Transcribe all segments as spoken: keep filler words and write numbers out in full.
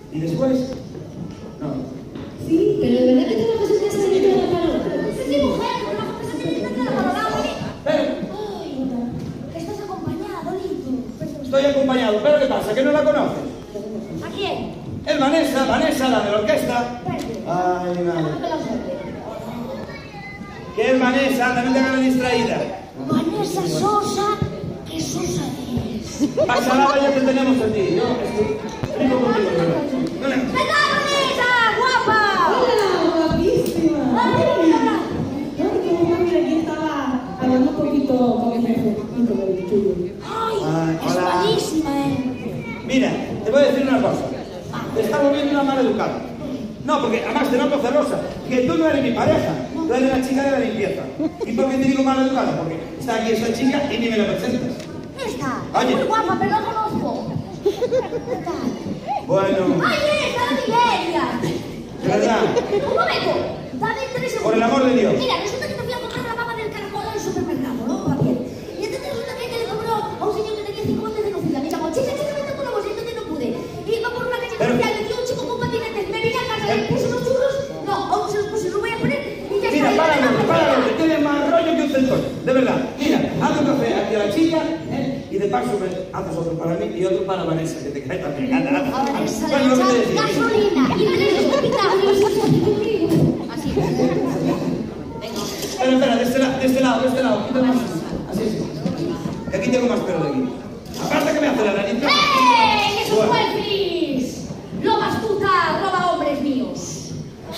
¿Y después? No. Sí, pero de verdad que trabajas en casa de toda la palabra. Sí, sí, mujer, trabajo en casa de toda la palabra. Pero, Ay, estás acompañado, Lito. estoy acompañado, pero ¿qué pasa? ¿Que no la conoces? ¿A quién? Es Vanessa, Vanessa, la de la orquesta. Verde. Ay, madre. Déjame que la suelte. ¿Qué es Vanessa? También te hagan distraída. Vanessa Sosa, ¿qué Sosa es? Pásala, ya te tenemos a ti. Yo estoy... Vengo contigo, ¡Venga, Vanessa! ¡Guapa! ¡Hola, guapísima! ¡Ay, hola! Ay, como mira, aquí estaba hablando un poquito con el jefe y con el tuyo. ¡Ay, es hola. malísima, eh! Mira, te voy a decir una cosa. Te está volviendo una mala educada. No, porque además te noto celosa. Que tú no eres mi pareja. Tú eres la chica de la limpieza. ¿Y por qué te digo mala educada? Porque está aquí esa chica y ni me la presentas. Esta, Oye. muy guapa, pero no conozco. ¿Qué tal? Bueno, ¡Ay, esta, la Nigeria! de verdad, Un momento, dame tres segundos. por el amor de Dios. Mira, resulta que me fui a comprar la papa del caracol al supermercado, ¿no? ¿Para qué? Y entonces resulta que ella le compró a un señor que tenía cinco botes de cocina. Me llamó, chica, chica, vete por una bolsa, y entonces no pude. Y iba por una calle Pero- comercial, le dio un chico con patinetes, me vine a casa, le puse unos churros, no, aún se los puse, los voy a poner y ya Mira, está. páralo, páralo, que tiene más rollo que un centón. De verdad, mira, haz un café aquí a la chica, ¿eh? Y de paso me haces otro para mí y otro para Vanessa, que te cae también. Anda, anda. Ahora esa le Bueno, lo que te echas decía. gasolina y tres hospitales. Así. Venga. Espera, espera, de este, la- de este lado, de este lado, quita más. Así, así. Que aquí tengo más pelo de aquí. Aparte que me hace la nariz. ¡Hey! ¡Esos Bueno. selfies! ¡Loba astuta! ¡Roba hombres míos!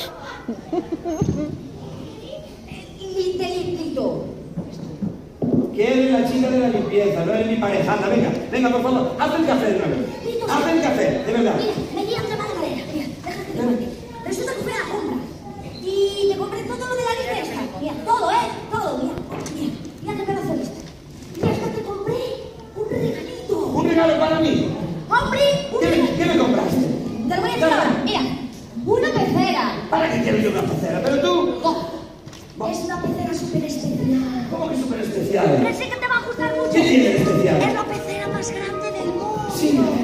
Y delito. Que eres la chica de la limpieza, no eres mi pareja. Anda, venga, venga, por favor, haz el café de una vez. Haz el café, de verdad. Mira, me guía otra magdalena. Mira, déjate que te cuente. Resulta que fui a la compra. Y me compré todo lo de la limpieza. Mira, todo, ¿eh? Todo, mira. Mira, mira qué pedazo de lista. Y hasta te compré un regalito. Un regalo para mí. ¡Hombre! Un ¿Qué me, regalito. qué me compraste? Te lo voy a decir ahora. Mira, una pecera. ¿Para qué quiero yo una pecera? Pero tú, Oh, es una pecera súper especial. ¿cómo que súper especial? Pensé que te va a gustar mucho. ¿Qué tiene de especial? Es la pecera más grande del mundo. Sí.